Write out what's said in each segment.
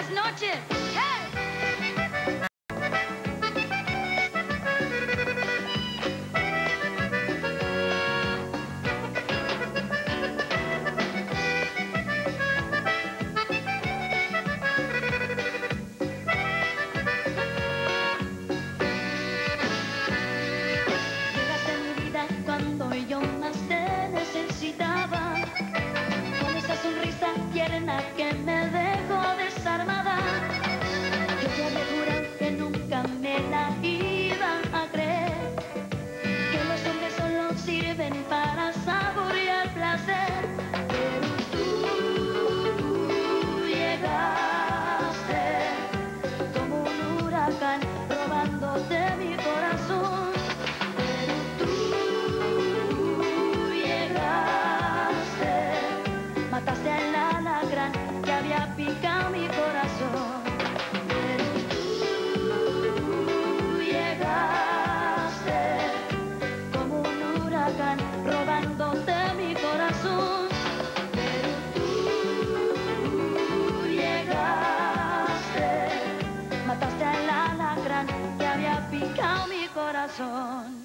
Buenas noches. ¡Hey! Llegaste a mi vida cuando yo más te necesitaba, con esa sonrisa tierna que me dejó desarmada. Yo te había jurado que nunca me la iban a creer, que los hombres solo sirven para saborear placer. Pero tú llegaste como un huracán robándote mi corazón. Pero tú llegaste, mataste al alacrán que había picado mi corazón. Pero tú llegaste como un huracán robándote mi corazón. Pero tú llegaste, mataste al alacrán que había picado mi corazón.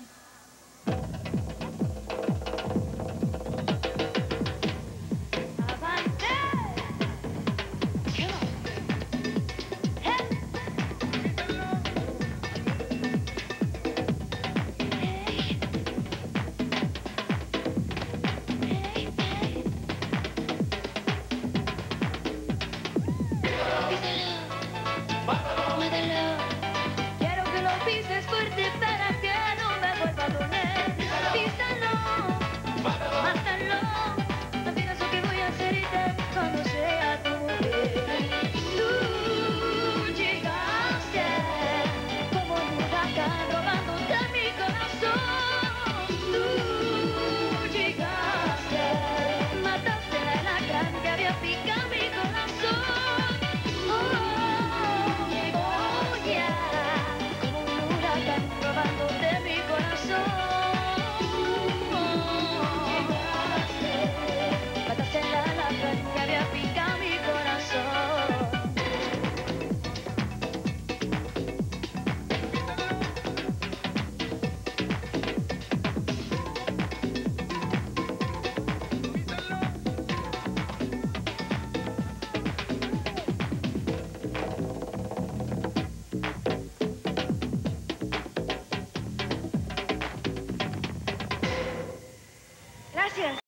Quiero que lo pises fuerte para que no me vuelva a doler. Písalo, mátalo. No pienso que voy a hacerte cuando sea tu mujer. Tú llegaste como un huracán robándote mi corazón. Tú llegaste, mataste al alacrán que había picado mi corazón. Robándote mi corazón. Mataste el alacrán que había picado mi corazón. Gracias.